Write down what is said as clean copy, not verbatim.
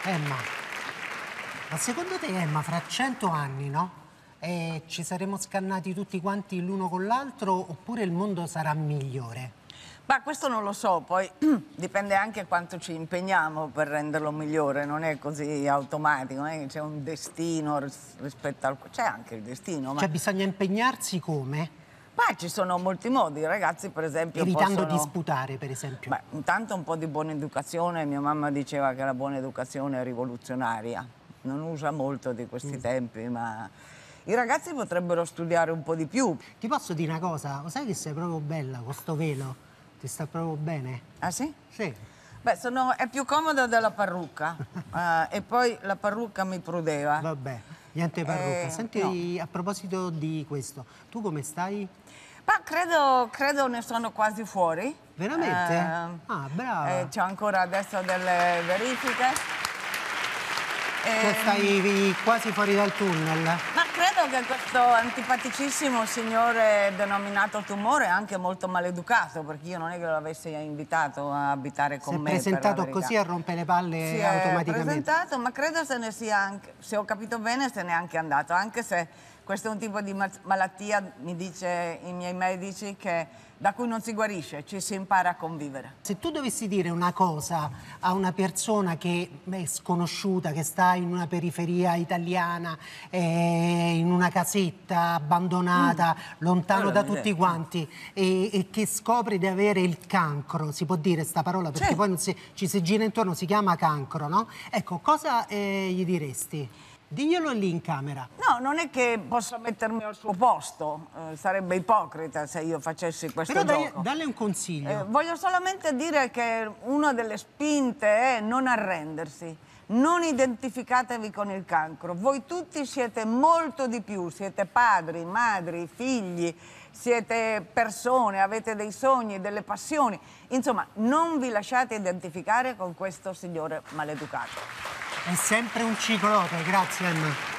Emma, ma secondo te, Emma, fra 100 anni, no? Ci saremo scannati tutti quanti l'uno con l'altro oppure il mondo sarà migliore? Ma questo non lo so, poi dipende anche quanto ci impegniamo per renderlo migliore, non è così automatico, non è che c'è un destino rispetto al... C'è anche il destino, ma... Cioè bisogna impegnarsi come? Ma ci sono molti modi, i ragazzi per esempio Evitando possono... di sputare, per esempio. Beh, intanto un po' di buona educazione, mia mamma diceva che la buona educazione è rivoluzionaria, non usa molto di questi tempi, ma i ragazzi potrebbero studiare un po' di più. Ti posso dire una cosa? Lo sai che sei proprio bella con sto velo? Ti sta proprio bene? Ah sì? Sì. Beh, è più comoda della parrucca e poi la parrucca mi prudeva. Vabbè, niente parrucca. Senti, no. a proposito di questo, tu come stai? Ma credo ne sono quasi fuori. Veramente? Ah, brava. C'ho ancora adesso delle verifiche. Cioè stai quasi fuori dal tunnel. Ma credo che questo antipaticissimo signore denominato tumore è anche molto maleducato, perché io non è che lo avessi invitato a abitare con me. Si è presentato così a rompe le palle automaticamente. Si è presentato, ma credo se ne sia anche, se ho capito bene, se n'è anche andato, anche se questo è un tipo di malattia, mi dice i miei medici, da cui non si guarisce, ci si impara a convivere. Se tu dovessi dire una cosa a una persona che è sconosciuta, che sta in una periferia italiana, in una casetta abbandonata, lontano da tutti quanti, e che scopre di avere il cancro, si può dire sta parola perché poi non ci si gira intorno, si chiama cancro, no? Ecco, cosa gli diresti? Diglielo lì in camera. No, non è che posso mettermi al suo posto, sarebbe ipocrita se io facessi questo gioco. Però dalle un consiglio. Voglio solamente dire che una delle spinte è non arrendersi, non identificatevi con il cancro. Voi tutti siete molto di più, siete padri, madri, figli, siete persone, avete dei sogni, delle passioni. Insomma, non vi lasciate identificare con questo signore maleducato. È sempre un ciclope, grazie Emma.